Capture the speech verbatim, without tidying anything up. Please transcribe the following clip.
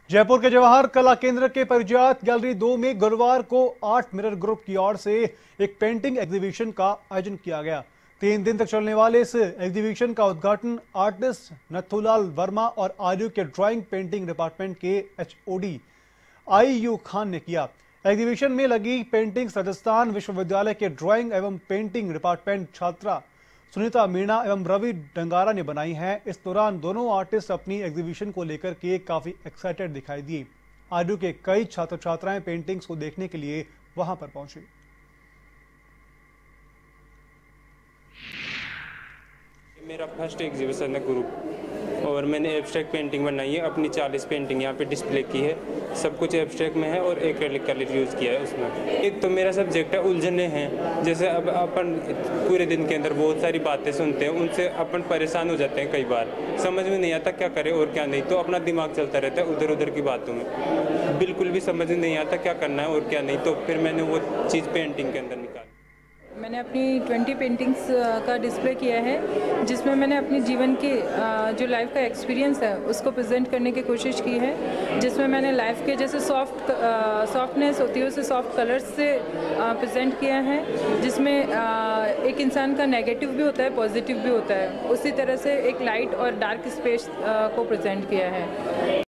जयपुर के जवाहर कला केंद्र के परिजात गैलरी दो में गुरुवार को आर्ट मिरर ग्रुप की ओर से एक पेंटिंग एग्जीबिशन का आयोजन किया गया। तीन दिन तक चलने वाले इस एग्जीबिशन का उद्घाटन आर्टिस्ट नथुलाल वर्मा और आरयू के ड्राइंग पेंटिंग डिपार्टमेंट के एचओडी आई यू खान ने किया। एग्जीबिशन में लगी पेंटिंग्स राजस्थान विश्वविद्यालय के ड्राइंग एवं पेंटिंग डिपार्टमेंट छात्रा सुनीता मीणा एवं रवि डंगारा ने बनाई हैं। इस दौरान दोनों आर्टिस्ट अपनी एग्जीबिशन को लेकर के काफी एक्साइटेड दिखाई दिए। आरयू के कई छात्र छात्राएं पेंटिंग्स को देखने के लिए वहां पर पहुंचे। मेरा फर्स्ट एग्जीबिशन है ग्रुप और मैंने एब्स्ट्रैक्ट पेंटिंग बनाई है। अपनी चालीस पेंटिंग यहाँ पे डिस्प्ले की है। सब कुछ एब्स्ट्रैक्ट में है और एक्रेलिक कलर यूज़ किया है उसमें। एक तो मेरा सब्जेक्ट है उलझने हैं। जैसे अब अपन पूरे दिन के अंदर बहुत सारी बातें सुनते हैं, उनसे अपन परेशान हो जाते हैं। कई बार समझ में नहीं आता क्या करें और क्या नहीं, तो अपना दिमाग चलता रहता है उधर उधर की बातों में। बिल्कुल भी समझ में नहीं आता क्या करना है और क्या नहीं, तो फिर मैंने वो चीज़ पेंटिंग के अंदर निकाली। मैंने अपनी ट्वेंटी पेंटिंग्स का डिस्प्ले किया है, जिसमें मैंने अपनी जीवन की जो लाइफ का एक्सपीरियंस है उसको प्रेजेंट करने की कोशिश की है। जिसमें मैंने लाइफ के जैसे सॉफ्ट सॉफ्टनेस होती है उसे सॉफ्ट कलर्स से प्रेजेंट किया है। जिसमें एक इंसान का नेगेटिव भी होता है, पॉजिटिव भी होता है। उसी तरह से एक लाइट और डार्क स्पेस को प्रेजेंट किया है।